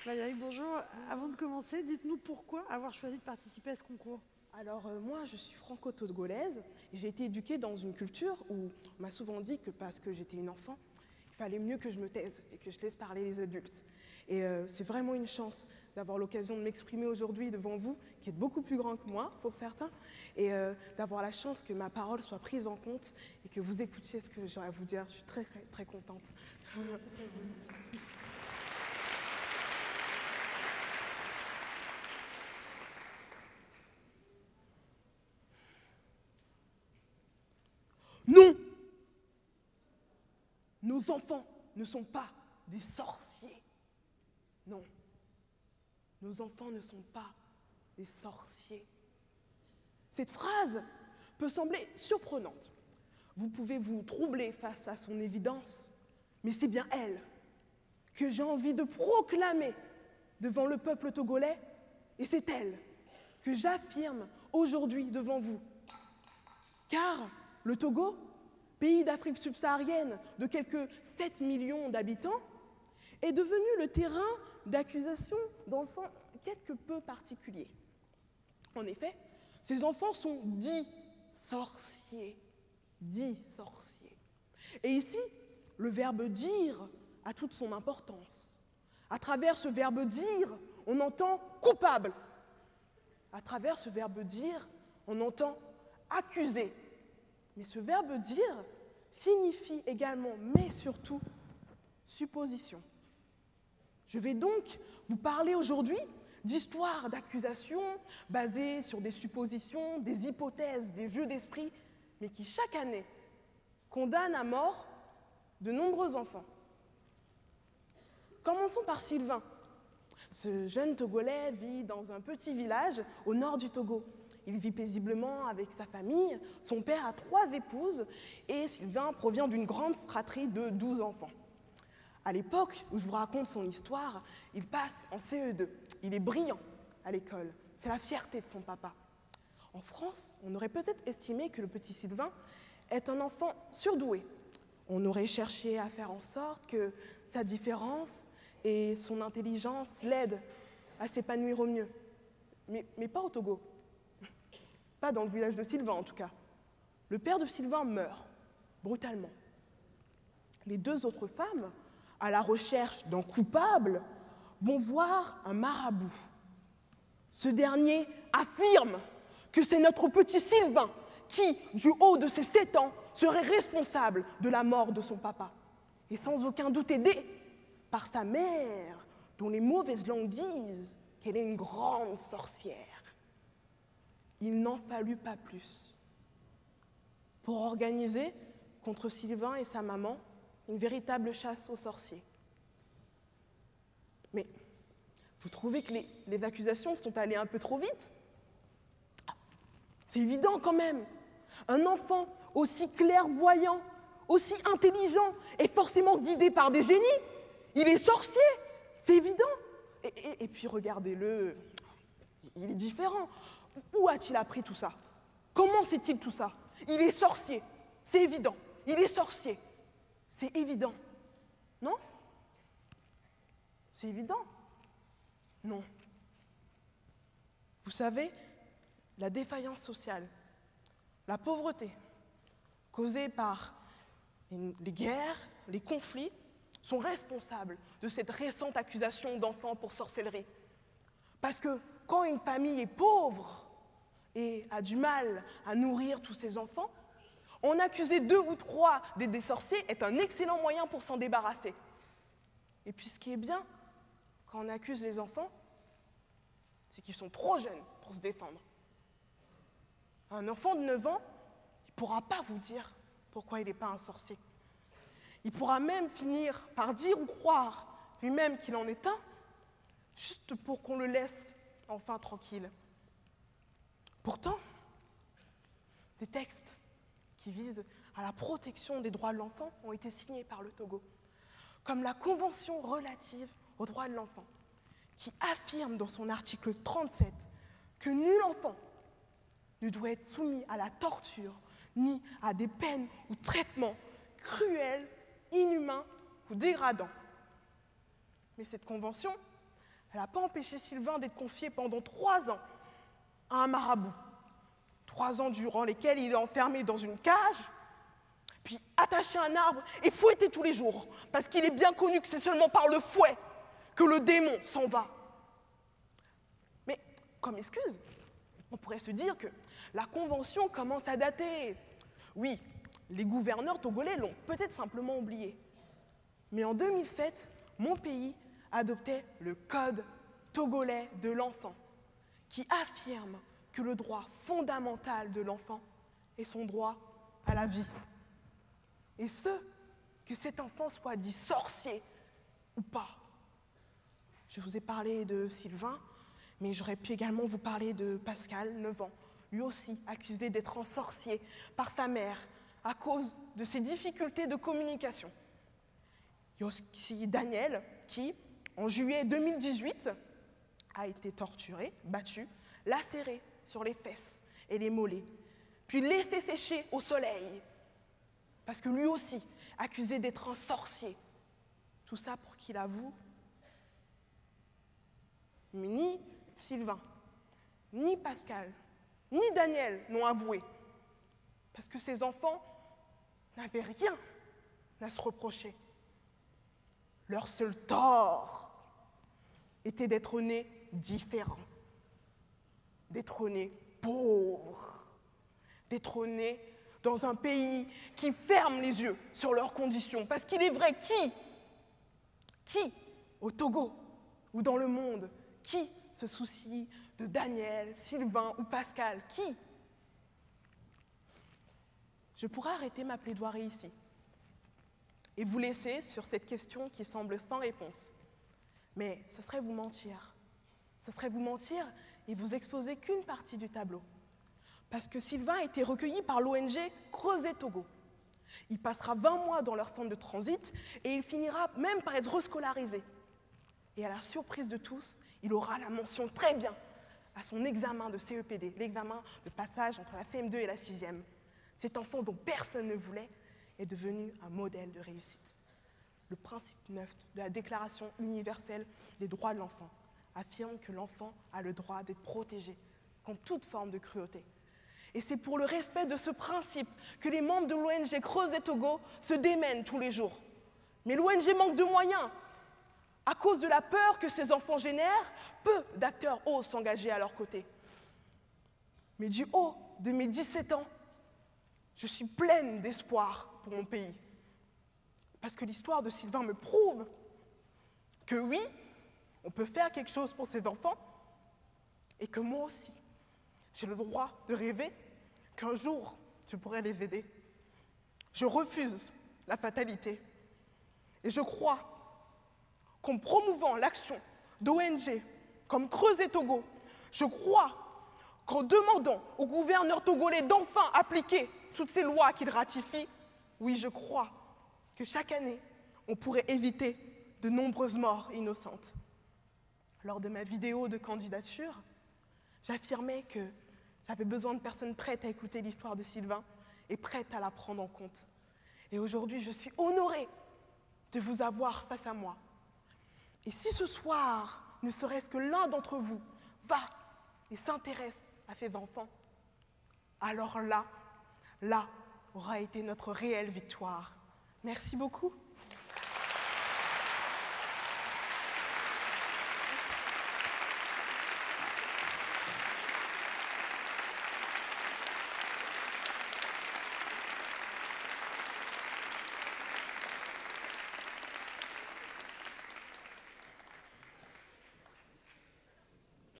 Valérie, bonjour. Avant de commencer, dites-nous pourquoi avoir choisi de participer à ce concours. Alors moi, je suis franco-togolaise et j'ai été éduquée dans une culture où on m'a souvent dit que parce que j'étais une enfant, il fallait mieux que je me taise et que je laisse parler les adultes. Et c'est vraiment une chance d'avoir l'occasion de m'exprimer aujourd'hui devant vous, qui êtes beaucoup plus grand que moi pour certains, et d'avoir la chance que ma parole soit prise en compte et que vous écoutiez ce que j'ai à vous dire. Je suis très, très, très contente. Non! Nos enfants ne sont pas des sorciers. Non. Nos enfants ne sont pas des sorciers. Cette phrase peut sembler surprenante. Vous pouvez vous troubler face à son évidence, mais c'est bien elle que j'ai envie de proclamer devant le peuple togolais, et c'est elle que j'affirme aujourd'hui devant vous. Car le Togo, pays d'Afrique subsaharienne de quelques 7 millions d'habitants, est devenu le terrain d'accusation d'enfants quelque peu particuliers. En effet, ces enfants sont dits sorciers. Dits sorciers. Et ici, le verbe dire a toute son importance. À travers ce verbe dire, on entend coupable. À travers ce verbe dire, on entend accuser. Mais ce verbe dire signifie également, mais surtout, supposition. Je vais donc vous parler aujourd'hui d'histoires d'accusations basées sur des suppositions, des hypothèses, des jeux d'esprit, mais qui chaque année condamnent à mort de nombreux enfants. Commençons par Sylvain. Ce jeune Togolais vit dans un petit village au nord du Togo. Il vit paisiblement avec sa famille. Son père a 3 épouses et Sylvain provient d'une grande fratrie de 12 enfants. À l'époque où je vous raconte son histoire, il passe en CE2. Il est brillant à l'école. C'est la fierté de son papa. En France, on aurait peut-être estimé que le petit Sylvain est un enfant surdoué. On aurait cherché à faire en sorte que sa différence et son intelligence l'aident à s'épanouir au mieux. Mais pas au Togo. Pas dans le village de Sylvain, en tout cas. Le père de Sylvain meurt, brutalement. Les 2 autres femmes, à la recherche d'un coupable, vont voir un marabout. Ce dernier affirme que c'est notre petit Sylvain qui, du haut de ses 7 ans, serait responsable de la mort de son papa. Et sans aucun doute aidé par sa mère, dont les mauvaises langues disent qu'elle est une grande sorcière. Il n'en fallut pas plus pour organiser, contre Sylvain et sa maman, une véritable chasse aux sorciers. Mais vous trouvez que les accusations sont allées un peu trop vite? C'est évident quand même. Un enfant aussi clairvoyant, aussi intelligent et forcément guidé par des génies, il est sorcier, c'est évident. Et puis regardez-le, il est différent. Où a-t-il appris tout ça? Comment sait-il tout ça? Il est sorcier, c'est évident. Il est sorcier, c'est évident. Non? C'est évident? Non. Vous savez, la défaillance sociale, la pauvreté causée par les guerres, les conflits, sont responsables de cette récente accusation d'enfants pour sorcellerie. Parce que quand une famille est pauvre et a du mal à nourrir tous ses enfants, en accuser 2 ou 3 des sorciers est un excellent moyen pour s'en débarrasser. Et puis ce qui est bien, quand on accuse les enfants, c'est qu'ils sont trop jeunes pour se défendre. Un enfant de 9 ans, il ne pourra pas vous dire pourquoi il n'est pas un sorcier. Il pourra même finir par dire ou croire lui-même qu'il en est un, juste pour qu'on le laisse enfin tranquille. Pourtant, des textes qui visent à la protection des droits de l'enfant ont été signés par le Togo, comme la Convention relative aux droits de l'enfant, qui affirme dans son article 37 que nul enfant ne doit être soumis à la torture, ni à des peines ou traitements cruels, inhumains ou dégradants. Mais cette convention elle n'a pas empêché Sylvain d'être confié pendant 3 ans à un marabout. 3 ans durant lesquels il est enfermé dans une cage, puis attaché à un arbre et fouetté tous les jours, parce qu'il est bien connu que c'est seulement par le fouet que le démon s'en va. Mais comme excuse, on pourrait se dire que la convention commence à dater. Oui, les gouverneurs togolais l'ont peut-être simplement oublié. Mais en 2007, mon pays adoptait le Code togolais de l'enfant, qui affirme que le droit fondamental de l'enfant est son droit à la vie. Et ce, que cet enfant soit dit sorcier ou pas. Je vous ai parlé de Sylvain, mais j'aurais pu également vous parler de Pascal, 9 ans, lui aussi accusé d'être un sorcier par sa mère à cause de ses difficultés de communication. Il y a aussi Daniel qui, en juillet 2018, a été torturé, battu, lacéré sur les fesses et les mollets, puis laissé sécher au soleil, parce que lui aussi, accusé d'être un sorcier. Tout ça pour qu'il avoue. Mais ni Sylvain, ni Pascal, ni Daniel n'ont avoué, parce que ces enfants n'avaient rien à se reprocher. Leur seul tort était d'être nés différents, d'être nés pauvres, d'être nés dans un pays qui ferme les yeux sur leurs conditions. Parce qu'il est vrai, qui, au Togo ou dans le monde, qui se soucie de Daniel, Sylvain ou Pascal? Qui? Je pourrais arrêter ma plaidoirie ici et vous laisser sur cette question qui semble sans réponse. Mais ce serait vous mentir. Ce serait vous mentir et vous exposer qu'une partie du tableau. Parce que Sylvain a été recueilli par l'ONG Creuset Togo. Il passera 20 mois dans leur centre de transit et il finira même par être rescolarisé. Et à la surprise de tous, il aura la mention très bien à son examen de CEPD, l'examen de passage entre la CM2 et la 6e. Cet enfant dont personne ne voulait est devenu un modèle de réussite. Le principe 9 de la Déclaration universelle des droits de l'enfant affirme que l'enfant a le droit d'être protégé contre toute forme de cruauté. Et c'est pour le respect de ce principe que les membres de l'ONG Creuset Togo se démènent tous les jours. Mais l'ONG manque de moyens. À cause de la peur que ces enfants génèrent, peu d'acteurs osent s'engager à leur côté. Mais du haut de mes 17 ans, je suis pleine d'espoir pour mon pays. Parce que l'histoire de Sylvain me prouve que oui, on peut faire quelque chose pour ces enfants et que moi aussi, j'ai le droit de rêver qu'un jour, je pourrai les aider. Je refuse la fatalité et je crois qu'en promouvant l'action d'ONG comme Creuset Togo, je crois qu'en demandant au gouverneur togolais d'enfin appliquer toutes ces lois qu'il ratifie, oui, je crois que chaque année, on pourrait éviter de nombreuses morts innocentes. Lors de ma vidéo de candidature, j'affirmais que j'avais besoin de personnes prêtes à écouter l'histoire de Sylvain et prêtes à la prendre en compte. Et aujourd'hui, je suis honorée de vous avoir face à moi. Et si ce soir, ne serait-ce que l'un d'entre vous va et s'intéresse à ces enfants, alors là aura été notre réelle victoire. Merci beaucoup.